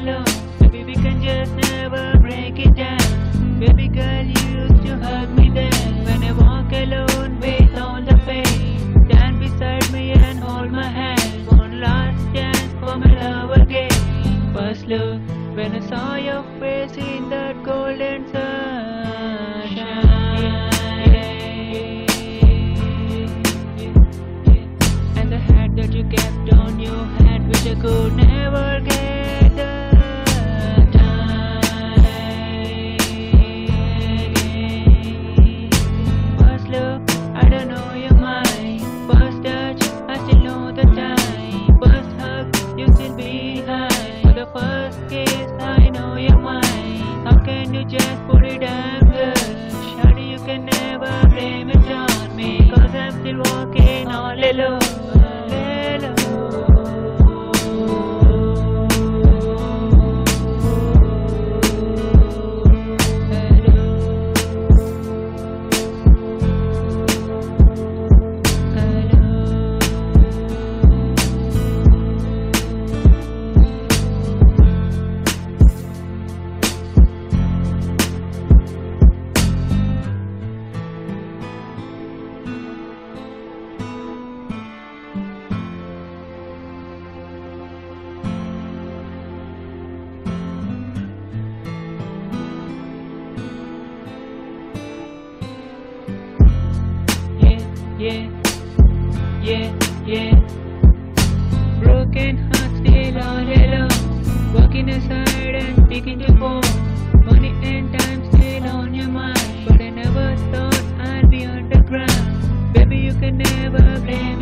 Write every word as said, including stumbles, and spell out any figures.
alone. Baby, we can just never break it down. Baby girl, you used to hug me then. When I walk alone with all the pain, stand beside me and hold my hand. One last chance for my love again. First look, when I saw your face in that golden sunshine. And the hat that you kept on your head, which I could never get the time. First look, I don't know your mind. First touch, I still know the time. First hug, you still behind. For the first kiss, I know your mind. How can you just put it down, girl? Shawty, you can never blame it on me, 'cause I'm still walking all alone. Yeah, yeah, yeah. Broken heart still all alone. Walking aside and speaking to phone. Money and time still on your mind. But I never thought I'd be underground. Baby, you can never blame